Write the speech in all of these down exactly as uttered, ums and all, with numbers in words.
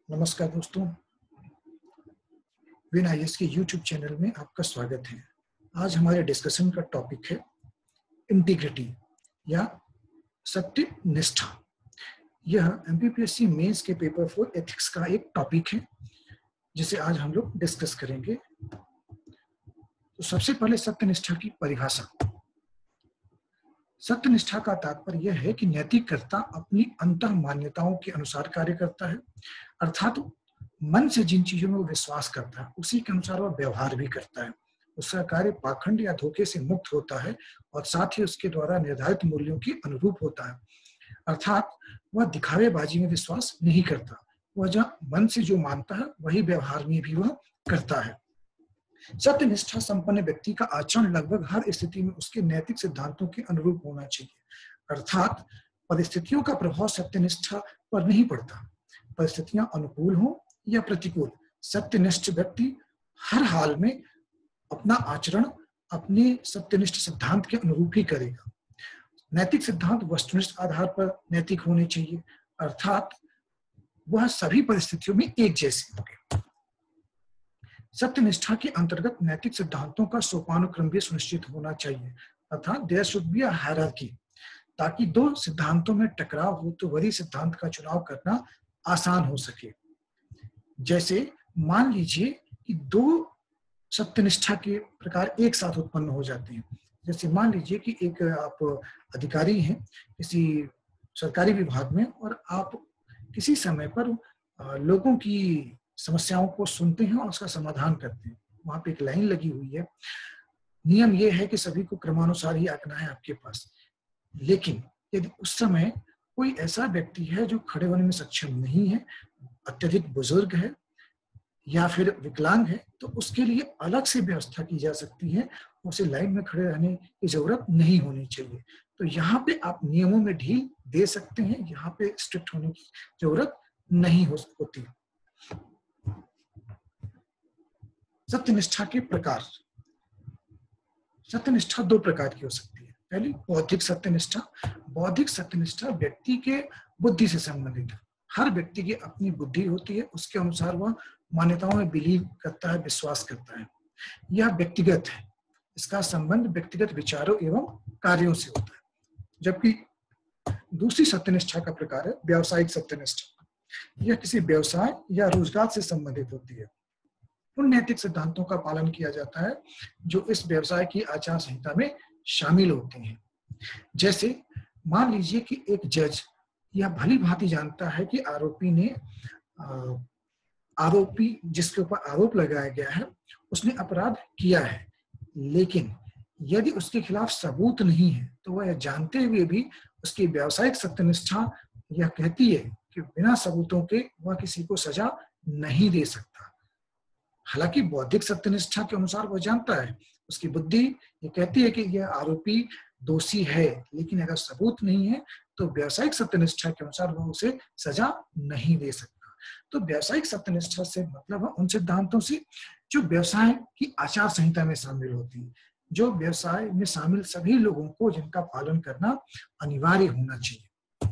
नमस्कार दोस्तों, Win IAS के यूट्यूब चैनल में आपका स्वागत है। आज हमारे डिस्कशन का टॉपिक है इंटीग्रिटी या सत्यनिष्ठा। यह एमपीपीएससी मेंस के पेपर फोर एथिक्स का एक टॉपिक है जिसे आज हम लोग डिस्कस करेंगे। तो सबसे पहले सत्यनिष्ठा की परिभाषा। सत्यनिष्ठा का तात्पर्य यह है कि नैतिककर्ता अपनी अंतः मान्यताओं के अनुसार कार्य करता है, अर्थात मन से जिन चीजों में वो विश्वास करता है उसी के अनुसार वह व्यवहार भी करता है। उसका कार्य पाखंड या धोखे से मुक्त होता है और साथ ही उसके द्वारा निर्धारित मूल्यों के अनुरूप होता है, अर्थात वह दिखावेबाजी में विश्वास नहीं करता। वह जहाँ मन से जो मानता है वही व्यवहार में भी वह करता है। सत्यनिष्ठा संपन्न व्यक्ति का आचरण लगभग हर स्थिति में उसके नैतिक सिद्धांतों के अनुरूप होना चाहिए, अर्थात परिस्थितियों का प्रभाव सत्यनिष्ठा पर नहीं पड़ता। परिस्थितियां अनुकूल हो या प्रतिकूल, सत्यनिष्ठ व्यक्ति हर हाल में अपना आचरण अपने सत्यनिष्ठ सिद्धांत के अनुरूप ही करेगा। नैतिक सिद्धांत वस्तुनिष्ठ आधार पर नैतिक होने चाहिए, अर्थात वह सभी परिस्थितियों में एक जैसे होंगे। सत्यनिष्ठा के अंतर्गत नैतिक सिद्धांतों का सोपानुक्रम भी सुनिश्चित होना चाहिए, अर्थात there should be a hierarchy, ताकि दो सिद्धांतों में टकराव हो तो वही सिद्धांत का चुनाव करना आसान हो सके। जैसे मान लीजिए कि दो सत्यनिष्ठा के प्रकार एक साथ उत्पन्न हो जाते हैं। जैसे मान लीजिए कि एक आप अधिकारी हैं किसी सरकारी विभाग में और आप किसी समय पर लोगों की समस्याओं को सुनते हैं और उसका समाधान करते हैं। वहां पे एक लाइन लगी हुई है, नियम यह है कि सभी को क्रमानुसार ही आना है आपके पास। लेकिन यदि उस समय कोई ऐसा व्यक्ति है जो खड़े होने में सक्षम नहीं है, अत्यधिक बुजुर्ग है या फिर विकलांग है, तो उसके लिए अलग से व्यवस्था की जा सकती है। उसे लाइन में खड़े रहने की जरूरत नहीं होनी चाहिए। तो यहाँ पे आप नियमों में ढील दे सकते हैं, यहाँ पे स्ट्रिक्ट होने की जरूरत नहीं हो होती। सत्यनिष्ठा के प्रकार। सत्यनिष्ठा दो प्रकार की हो सकती है। पहली बौद्धिक सत्यनिष्ठा। बौद्धिक सत्यनिष्ठा व्यक्ति के बुद्धि से संबंधित है। हर व्यक्ति की अपनी बुद्धि होती है, उसके अनुसार वह मान्यताओं में बिलीव करता है, विश्वास करता है। यह व्यक्तिगत है, इसका संबंध व्यक्तिगत विचारों एवं कार्यों से होता है। जबकि दूसरी सत्यनिष्ठा का प्रकार है व्यावसायिक सत्यनिष्ठा। यह किसी व्यवसाय या रोजगार से संबंधित होती है। उन नैतिक सिद्धांतों का पालन किया जाता है जो इस व्यवसाय की आचार संहिता में शामिल होते हैं। जैसे मान लीजिए कि एक जज यह भली भांति जानता है कि आरोपी ने आरोपी जिसके ऊपर आरोप लगाया गया है उसने अपराध किया है, लेकिन यदि उसके खिलाफ सबूत नहीं है तो वह जानते हुए भी उसकी व्यावसायिक सत्यनिष्ठा यह कहती है कि बिना सबूतों के वह किसी को सजा नहीं दे सकता। हालांकि बौद्धिक सत्यनिष्ठा के अनुसार वह जानता है, उसकी बुद्धि ये कहती है कि यह आरोपी दोषी है, लेकिन अगर सबूत नहीं है तो व्यावसायिक सत्यनिष्ठा के अनुसार वह उसे सजा नहीं दे सकता। तो व्यावसायिक सत्यनिष्ठा से मतलब है उन सिद्धांतों से जो व्यवसाय की आचार संहिता में शामिल होती है, जो व्यवसाय में शामिल सभी लोगों को जिनका पालन करना अनिवार्य होना चाहिए।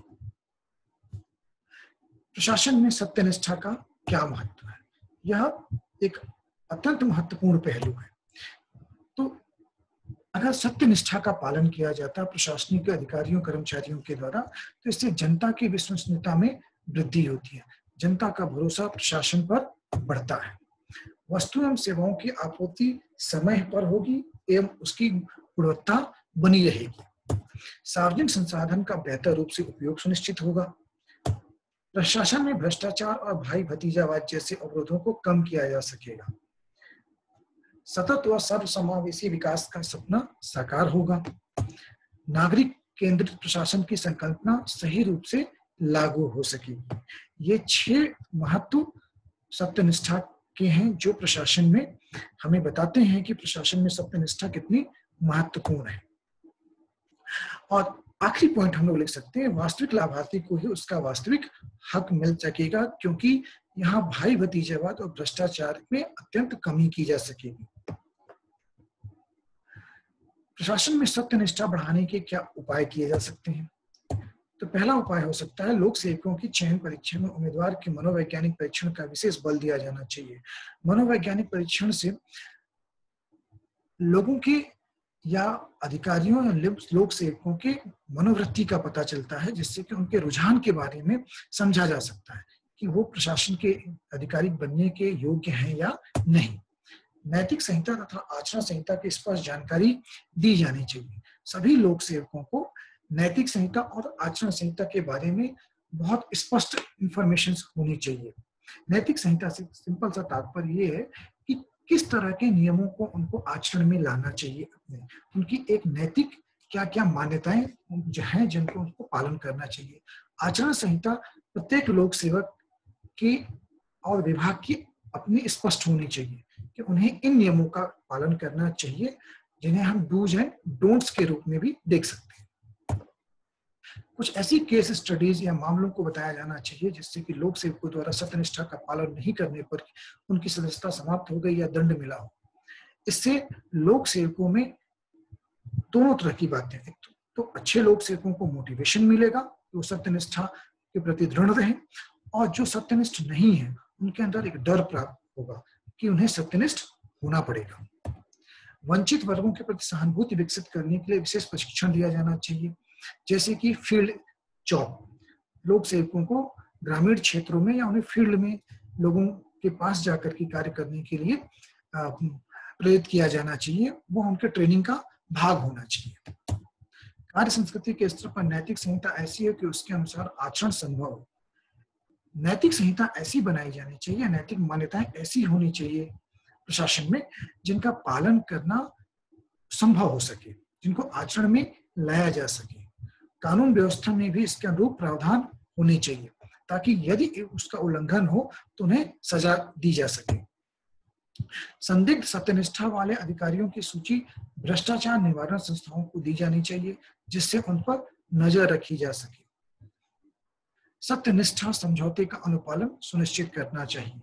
प्रशासन में सत्यनिष्ठा का क्या महत्व है? यह एक अत्यंत महत्वपूर्ण पहलू है। तो अगर सत्यनिष्ठा का पालन किया जाता है प्रशासनिक अधिकारियों कर्मचारियों के द्वारा, तो इससे जनता की विश्वसनीयता में वृद्धि होती है, जनता का भरोसा प्रशासन पर बढ़ता है, वस्तु एवं सेवाओं की आपूर्ति समय पर होगी एवं उसकी गुणवत्ता बनी रहेगी, सार्वजनिक संसाधन का बेहतर रूप से उपयोग सुनिश्चित होगा, प्रशासन में भ्रष्टाचार और भाई भतीजावाद जैसे अवरोधों को कम किया जा सकेगा, सतत व सर्वसमावेशी विकास का सपना साकार होगा, नागरिक केंद्रित प्रशासन की संकल्पना सही रूप से लागू हो सकेगी। ये छह महत्व सत्यनिष्ठा के हैं जो प्रशासन में हमें बताते हैं कि प्रशासन में सत्यनिष्ठा कितनी महत्वपूर्ण है। और आखिरी पॉइंट हम लोग लिख सकते हैं, वास्तविक लाभार्थी को ही उसका वास्तविक हक मिल सकेगा, क्योंकि यहाँ भाई भतीजावाद और भ्रष्टाचार में अत्यंत कमी की जा सकेगी। प्रशासन में सत्यनिष्ठा बढ़ाने के क्या उपाय किए जा सकते हैं? तो पहला उपाय हो सकता है लोक सेवकों की चयन परीक्षा में उम्मीदवार के मनोवैज्ञानिक परीक्षण का विशेष बल दिया जाना चाहिए। मनोवैज्ञानिक परीक्षण से लोगों की या अधिकारियों या लोक सेवकों के मनोवृत्ति का पता चलता है, जिससे कि उनके रुझान के बारे में समझा जा सकता है कि वो प्रशासन के अधिकारी बनने के योग्य हैं या नहीं। नैतिक संहिता तथा आचरण संहिता की स्पष्ट जानकारी दी जानी चाहिए। सभी लोक सेवकों को नैतिक संहिता और आचरण संहिता के बारे में बहुत स्पष्ट इंफॉर्मेशन होनी चाहिए। नैतिक संहिता से सिंपल सा तात्पर्य ये है कि किस तरह के नियमों को उनको आचरण में लाना चाहिए, अपने उनकी एक नैतिक क्या क्या मान्यताएं जो हैं जिनको उनको पालन करना चाहिए। आचरण संहिता प्रत्येक लोक सेवक की और विभाग की अपनी स्पष्ट होनी चाहिए कि उन्हें इन नियमों का पालन करना चाहिए, जिन्हें हम डूज एंड डोंट्स के रूप में भी देख सकते हैं। कुछ ऐसी केस स्टडीज या मामलों को बताया जाना चाहिए जिससे कि लोक सेवकों द्वारा सत्यनिष्ठा का पालन नहीं करने पर उनकी सदस्यता समाप्त हो गई या दंड मिला हो। इससे लोक सेवकों में दोनों तरह की बातें, एक तो अच्छे लोक सेवकों को मोटिवेशन मिलेगा कि वो सत्यनिष्ठा के प्रति दृढ़ रहें, और जो सत्यनिष्ठ नहीं है उनके अंदर एक डर प्राप्त होगा कि उन्हें सत्यनिष्ठ होना पड़ेगा। वंचित वर्गों के प्रति सहानुभूति विकसित करने के लिए विशेष प्रशिक्षण दिया जाना चाहिए, जैसे कि फील्ड जॉब। लोक सेवकों को ग्रामीण क्षेत्रों में या उन्हें फील्ड में लोगों के पास जाकर के कार्य करने के लिए प्रेरित किया जाना चाहिए, वो उनके ट्रेनिंग का भाग होना चाहिए। कार्य संस्कृति के स्तर पर नैतिक संहिता ऐसी है कि उसके अनुसार आचरण संभव हो। नैतिक संहिता ऐसी बनाई जानी चाहिए, नैतिक मान्यताएं ऐसी होनी चाहिए प्रशासन में जिनका पालन करना संभव हो सके, जिनको आचरण में लाया जा सके। कानून व्यवस्था में भी इसके अनुरूप प्रावधान होने चाहिए ताकि यदि उसका उल्लंघन हो तो उन्हें सजा दी जा सके। संदिग्ध सत्यनिष्ठा वाले अधिकारियों की सूची भ्रष्टाचार निवारण संस्थाओं को दी जानी चाहिए, जिससे उन पर नजर रखी जा सके। सत्यनिष्ठा समझौते का अनुपालन सुनिश्चित करना चाहिए।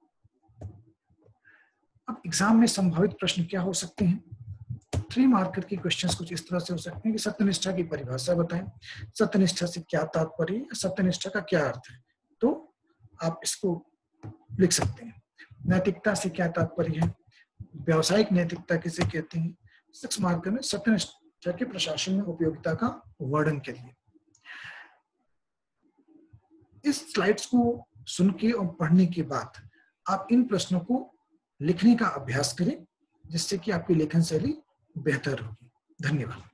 अब एग्जाम में संभावित प्रश्न क्या हो सकते हैं? थ्री मार्कर के क्वेश्चंस कुछ इस तरह से हो सकते हैं कि सत्यनिष्ठा की परिभाषा बताएं, सत्यनिष्ठा से क्या तात्पर्य है, सत्यनिष्ठा का क्या अर्थ है, तो आप इसको लिख सकते हैं। नैतिकता से क्या तात्पर्य है, व्यावसायिक नैतिकता किसे कहते हैं। सिक्स मार्कर में सत्यनिष्ठा के प्रशासन में उपयोगिता का वर्णन करिए। इस स्लाइड्स को सुन के और पढ़ने के बाद आप इन प्रश्नों को लिखने का अभ्यास करें, जिससे कि आपकी लेखन शैली बेहतर होगी। धन्यवाद।